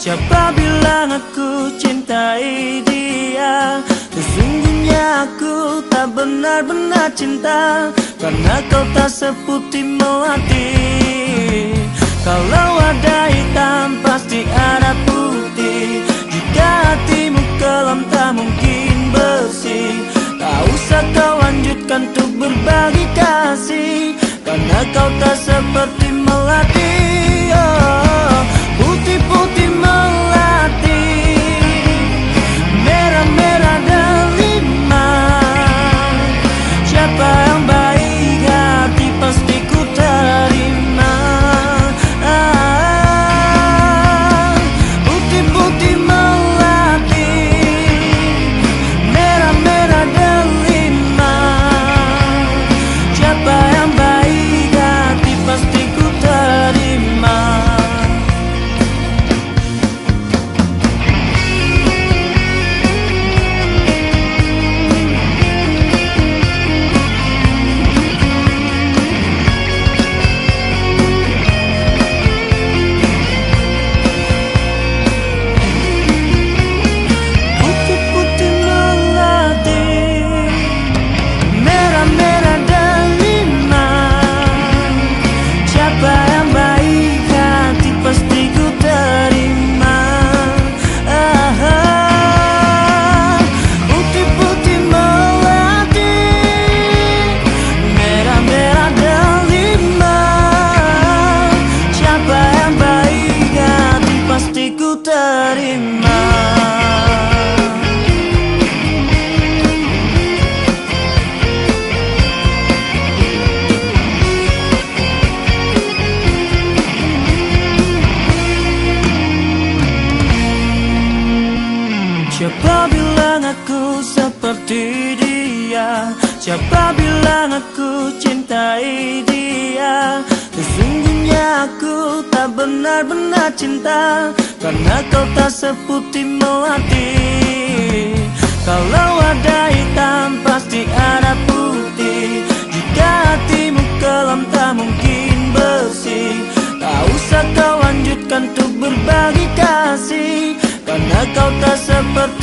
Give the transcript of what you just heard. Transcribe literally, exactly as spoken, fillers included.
Siapa bilang aku cintai dia? Sesungguhnya aku tak benar-benar cinta, karena kau tak seputih melati. Kalau ada hitam pasti ada putih. Jika hatimu kelam tak mungkin bersih. Tak usah kau lanjutkan untuk berbagi kasih, karena kau tak seperti melati. Oh, putih-putih melati, merah-merah delima. Siapa yang baik hati pasti ku terima. Ah, putih-putih melati, merah-merah delima. Siapa yang baik hati pasti ku terima. Putih-putih melati, merah-merah delima. Siapa yang baik hati pasti ku terima. Ah, putih-putih melati, merah-merah delima. Siapa yang baik hati pasti ku terima. Siapa bilang aku seperti dia? Siapa bilang aku cintai dia? Sesungguhnya aku tak benar-benar cinta, karena kau tak seputih melati. Kalau ada hitam pasti ada putih. Jika hatimu kelam tak mungkin bersih. Tak usah kau lanjutkan untuk berbagi kasih, karena kau tak seperti